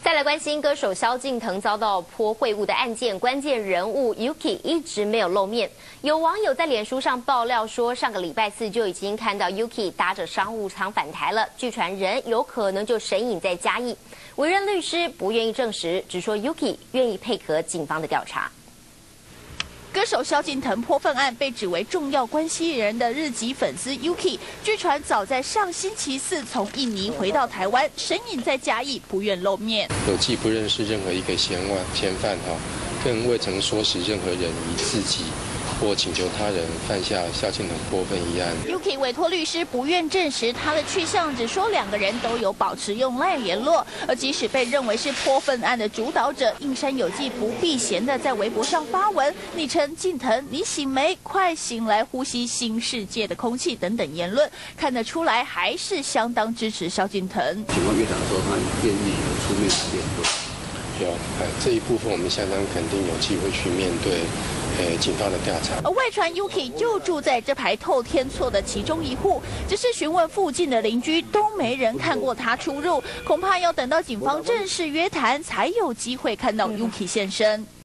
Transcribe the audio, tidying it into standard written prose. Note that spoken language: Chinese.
再来关心歌手萧敬腾遭到泼秽物的案件，关键人物 Yuki 一直没有露面。有网友在脸书上爆料说，上个礼拜四就已经看到 Yuki 搭着商务舱返台了，据传人有可能就神隐在嘉义。委任律师不愿意证实，只说 Yuki 愿意配合警方的调查。 歌手萧敬腾泼粪案被指为重要关系人的日籍粉丝 Yuki， 据传早在上星期四从印尼回到台湾，神隐在嘉义，不愿露面。 有既不认识任何一个嫌犯更未曾唆使任何人以自己或请求他人犯下萧敬腾泼粪一案。 Yuki 委托律师不愿证实他的去向，只说两个人都有保持用LINE联络。而即使被认为是泼粪案的主导者，应山有纪不避嫌的在微博上发文，昵称敬腾，你醒没？快醒来呼吸新世界的空气等等言论，看得出来还是相当支持萧敬腾。 请问院长说他愿意出面来辩论。 有，这一部分我们相当肯定有机会去面对，警方的调查。 而外传 Yuki 就住在这排透天厝的其中一户，只是询问附近的邻居都没人看过他出入，恐怕要等到警方正式约谈，才有机会看到 Yuki 现身。